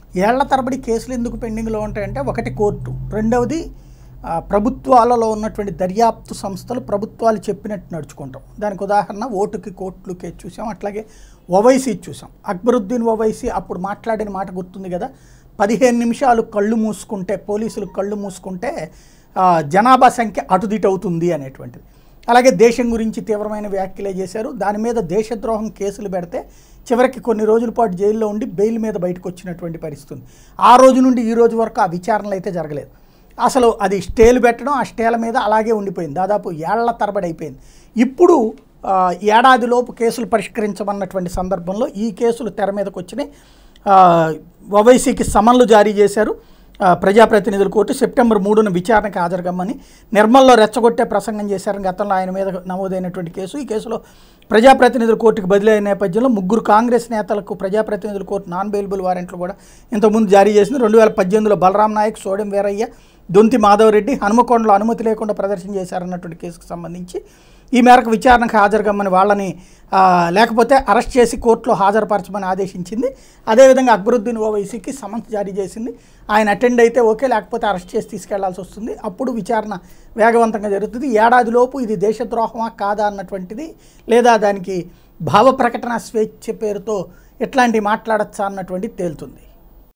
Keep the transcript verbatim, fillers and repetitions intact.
ఏళ్ల తరబడి కేసులు ఎందుకు పెండింగ్లో ఉంటాయంటే ఒకటి కోర్టు, రెండవది ప్రభుత్వాలలో ఉన్నటువంటి దర్యాప్తు సంస్థలు ప్రభుత్వాలు చెప్పినట్టు నడుచుకుంటాం. దానికి ఉదాహరణ ఓటుకి కోర్టులు కేసు చూసాం, అట్లాగే ఓవైసీ చూసాం. అక్బరుద్దీన్ ఓవైసీ అప్పుడు మాట్లాడిన మాట గుర్తుంది కదా, పదిహేను నిమిషాలు కళ్ళు మూసుకుంటే పోలీసులు కళ్ళు మూసుకుంటే జనాభా సంఖ్య అటుదిటవుతుంది అనేటువంటిది. అలాగే దేశం గురించి తీవ్రమైన వ్యాఖ్యలే చేశారు. దాని మీద దేశద్రోహం కేసులు పెడితే చివరికి కొన్ని రోజుల పాటు జైల్లో ఉండి బెయిల్ మీద బయటకు వచ్చినటువంటి పరిస్థితి. ఆ రోజు నుండి ఈ రోజు వరకు ఆ విచారణలు అయితే జరగలేదు. అసలు అది స్టేలు పెట్టడం, ఆ స్టేల మీద అలాగే ఉండిపోయింది, దాదాపు ఏళ్ల తరబడి అయిపోయింది. ఇప్పుడు ఏడాదిలోపు కేసులు పరిష్కరించమన్నటువంటి సందర్భంలో ఈ కేసులు తెర మీదకి వచ్చినాయి. ఓవైసీకి సమన్లు జారీ చేశారు ప్రజాప్రతినిధుల కోర్టు. సెప్టెంబర్ మూడున విచారణకు హాజరుగమ్మని నిర్మల్లో రెచ్చగొట్టే ప్రసంగం చేశారని గతంలో ఆయన మీద నమోదైనటువంటి కేసు. ఈ కేసులో ప్రజాప్రతినిధుల కోర్టుకు బదిలీ అయిన నేపథ్యంలో ముగ్గురు కాంగ్రెస్ నేతలకు ప్రజాప్రతినిధుల కోర్టు నాన్ బెయిలబుల్ వారెంట్లు కూడా ఇంతకుముందు జారీ చేసింది. రెండు వేల పద్దెనిమిదిలో బలరాం నాయక్, సోడెం వీరయ్య, దొంతి మాధవరెడ్డి హనుమకొండలో అనుమతి లేకుండా ప్రదర్శన చేశారన్నటువంటి కేసుకు సంబంధించి ఈ మేరకు విచారణకు హాజరుగమ్మని వాళ్ళని లేకపోతే అరెస్ట్ చేసి కోర్టులో హాజరుపరచమని ఆదేశించింది. అదేవిధంగా అక్బరుద్దీన్ ఓవైసీకి సమన్స్ జారీ చేసింది. ఆయన అటెండ్ అయితే ఓకే, లేకపోతే అరెస్ట్ చేసి తీసుకెళ్లాల్సి వస్తుంది. అప్పుడు విచారణ వేగవంతంగా జరుగుతుంది. ఏడాదిలోపు ఇది దేశద్రోహమా కాదా అన్నటువంటిది, లేదా దానికి భావ ప్రకటన స్వేచ్ఛ పేరుతో ఎట్లాంటి మాట్లాడచ్చా అన్నటువంటిది తేలుతుంది.